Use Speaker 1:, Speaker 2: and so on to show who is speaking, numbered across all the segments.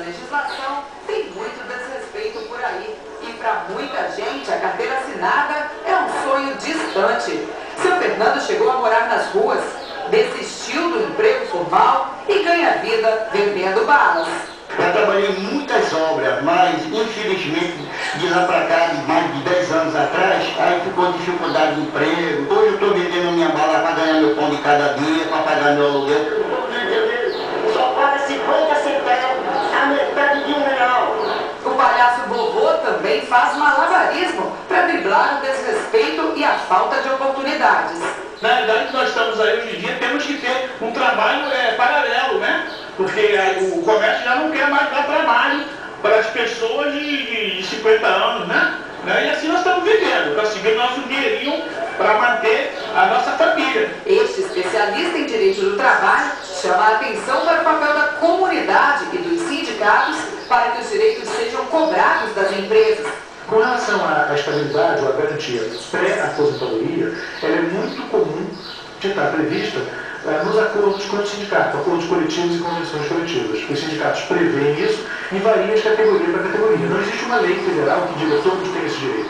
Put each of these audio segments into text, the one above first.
Speaker 1: legislação, tem muito desrespeito por aí. E para muita gente, a carteira assinada é um sonho distante. Seu Fernando chegou a morar nas ruas, desistiu do emprego formal e ganha vida vendendo balas.
Speaker 2: Já trabalhei em muitas obras, mas infelizmente de lá para cá, de mais de 10 anos atrás, aí ficou dificuldade de emprego. Hoje eu estou vendendo minha bala para ganhar meu pão de cada dia, para pagar meu aluguel. Só paga 50 centavos, a metade de R$1.
Speaker 1: O palhaço vovô também faz malabarismo para driblar o desrespeito e a falta de oportunidades.
Speaker 3: Na realidade, nós estamos aí hoje em dia, temos que ter um trabalho paralelo, né? Porque o comércio já não quer mais dar trabalho para as pessoas de 50 anos, né? E assim nós estamos vivendo, conseguindo nosso dinheirinho para manter a nossa família.
Speaker 1: Este especialista em direito do trabalho chama a atenção para o papel da comunidade e dos sindicatos para que os direitos sejam cobrados das empresas.
Speaker 4: Com relação à estabilidade ou à garantia pré-aposentadoria, ela é muito comum de estar prevista nos acordos com os sindicatos, acordos coletivos e convenções coletivas. Os sindicatos prevêem isso e varia de categoria para categoria. Não existe uma lei federal que diga que todos têm esse direito.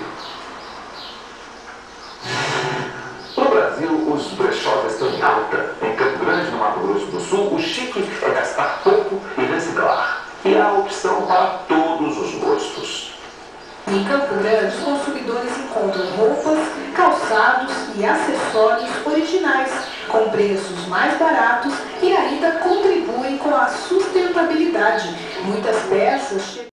Speaker 5: No Brasil, os brechós estão em alta. Em Campo Grande, no Mato Grosso do Sul, o chique é gastar pouco e reciclar. E há opção para todos os gostos.
Speaker 6: Em Campo Grande, os consumidores encontram roupas, calçados e acessórios originais, com preços mais baratos e ainda contribuem com a sustentabilidade. Muitas peças